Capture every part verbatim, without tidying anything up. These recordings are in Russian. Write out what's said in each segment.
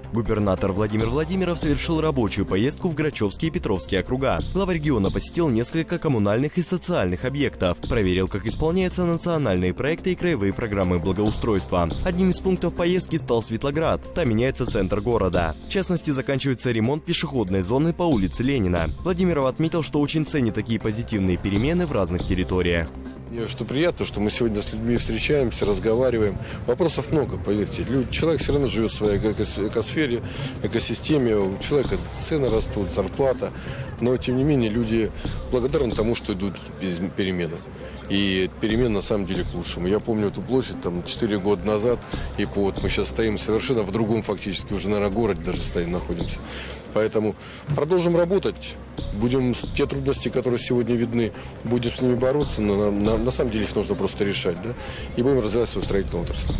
Губернатор Владимир Владимиров совершил рабочую поездку в Грачевские и Петровские округа. Глава региона посетил несколько коммунальных и социальных объектов, проверил, как исполняются национальные проекты и краевые программы благоустройства. Одним из пунктов поездки стал Светлоград. Там меняется центр города. В частности, заканчивается ремонт пешеходной зоны по улице Ленина. Владимиров отметил, что очень ценит такие позитивные перемены в разных территориях. Мне что приятно, что мы сегодня с людьми встречаемся, разговариваем. Вопросов много, поверьте. Человек все равно живет в своей экосфере, экосистеме. У человека цены растут, зарплата. Но, тем не менее, люди благодарны тому, что идут перемены. И перемен на самом деле к лучшему. Я помню эту площадь там четыре года назад, и вот мы сейчас стоим совершенно в другом фактически, уже, наверное, городе даже стоим, находимся. Поэтому продолжим работать, будем те трудности, которые сегодня видны, будем с ними бороться, но на, на, на самом деле их нужно просто решать, да, и будем развивать свою строительную отрасль.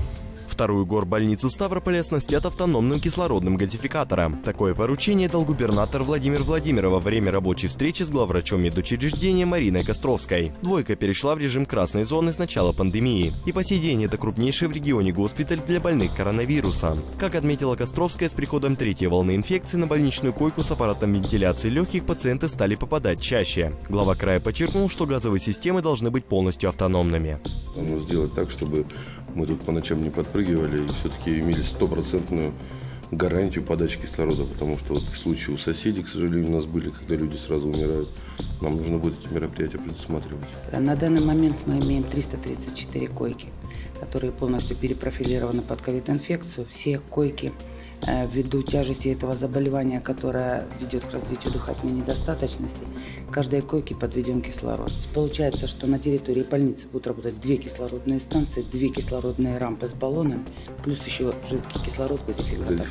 Вторую горбольницу Ставрополя оснастят автономным кислородным газификатором. Такое поручение дал губернатор Владимир Владимиров во время рабочей встречи с главврачом медучреждения Мариной Костровской. Двойка перешла в режим красной зоны с начала пандемии. И по сей день это крупнейший в регионе госпиталь для больных коронавирусом. Как отметила Костровская, с приходом третьей волны инфекции на больничную койку с аппаратом вентиляции легких пациенты стали попадать чаще. Глава края подчеркнул, что газовые системы должны быть полностью автономными. Нужно сделать так, чтобы мы тут по ночам не подпрыгивали и все-таки имели стопроцентную гарантию подачи кислорода, потому что вот в случае у соседей, к сожалению, у нас были, когда люди сразу умирают, нам нужно будет эти мероприятия предусматривать. На данный момент мы имеем триста тридцать четыре койки, которые полностью перепрофилированы под ковид-инфекцию. Все койки ввиду тяжести этого заболевания, которое ведет к развитию дыхательной недостаточности, каждой койке подведен кислород. Получается, что на территории больницы будут работать две кислородные станции, две кислородные рампы с баллонами, плюс еще жидкий кислород, газификатор.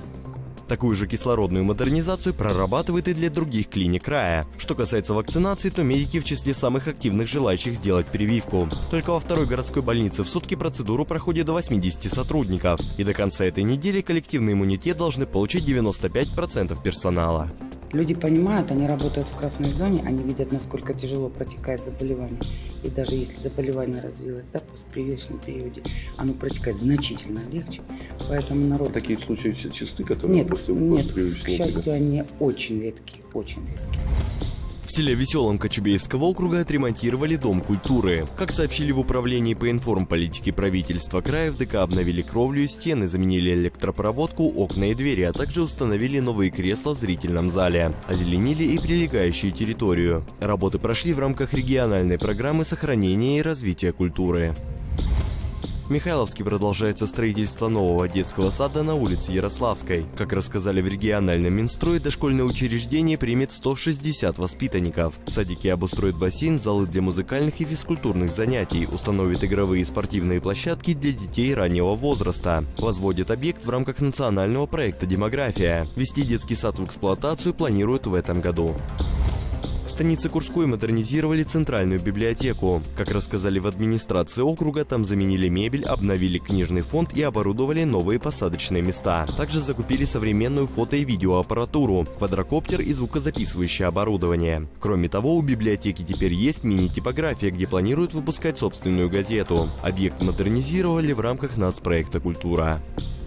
Такую же кислородную модернизацию прорабатывает и для других клиник края. Что касается вакцинации, то медики в числе самых активных желающих сделать прививку. Только во второй городской больнице в сутки процедуру проходит до восьмидесяти сотрудников. И до конца этой недели коллективный иммунитет должны получить девяносто пять процентов персонала. Люди понимают, они работают в красной зоне, они видят, насколько тяжело протекает заболевание. И даже если заболевание развилось, да, в постпрививочном периоде, оно протекает значительно легче. Поэтому народ... Такие случаи часты, которые... Нет, нет, к счастью, они очень редкие, очень редкие. В селе Веселом Кочубеевского округа отремонтировали Дом культуры. Как сообщили в управлении по информполитике правительства края, в ДК обновили кровлю и стены, заменили электропроводку, окна и двери, а также установили новые кресла в зрительном зале. Озеленили и прилегающую территорию. Работы прошли в рамках региональной программы сохранения и развития культуры. В Михайловске продолжается строительство нового детского сада на улице Ярославской. Как рассказали в региональном Минстрое, дошкольное учреждение примет сто шестьдесят воспитанников. В садике обустроят бассейн, залы для музыкальных и физкультурных занятий, установят игровые и спортивные площадки для детей раннего возраста. Возводят объект в рамках национального проекта «Демография». Ввести детский сад в эксплуатацию планируют в этом году. В станице Курской модернизировали центральную библиотеку. Как рассказали в администрации округа, там заменили мебель, обновили книжный фонд и оборудовали новые посадочные места. Также закупили современную фото- и видеоаппаратуру, квадрокоптер и звукозаписывающее оборудование. Кроме того, у библиотеки теперь есть мини-типография, где планируют выпускать собственную газету. Объект модернизировали в рамках нацпроекта «Культура».